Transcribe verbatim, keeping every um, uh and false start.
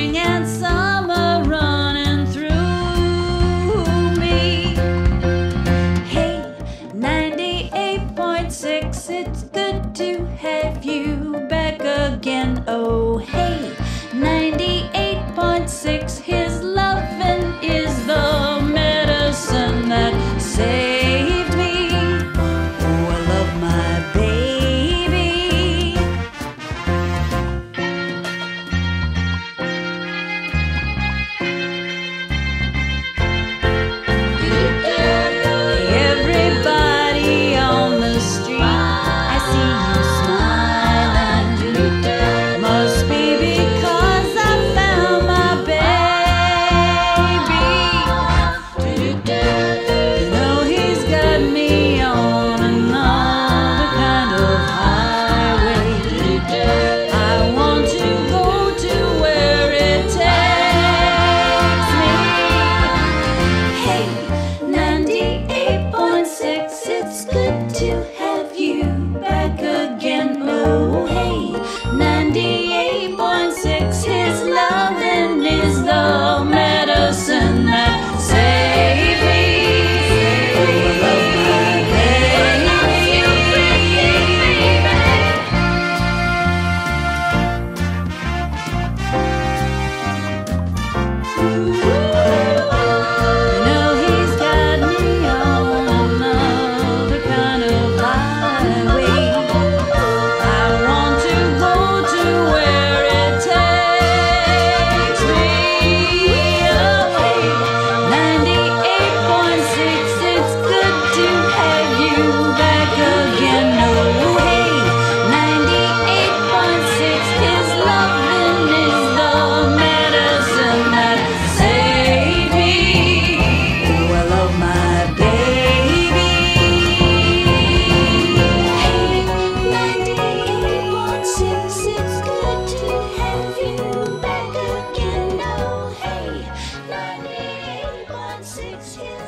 spring and summer running through me. Hey, ninety-eight point six, it's good to have you back again. Oh, hey, ninety-eight point six, his lovin' is the medicine that saved me. Oh, I love my baby. Everybody on the street, I see you smiling. Must be because I found my baby. You know he's got me on another kind of highway. I want to go to where it takes me. Hey, ninety-eight point six, it's good to have you back again. Oh, hey, ninety-eight point six, his loving is the medicine that saved me. Oh, I love my baby. You know he's got me on another kind of highway. I want to go to where it takes me. Oh, hey, ninety-eight point six, it's good to have you back again. Oh, hey, ninety-eight point six, his loving is the medicine that saved me. Oh, I love my baby. Hey, ninety-eight point six, it's good to have you back again. Oh, hey, ninety-eight point six, his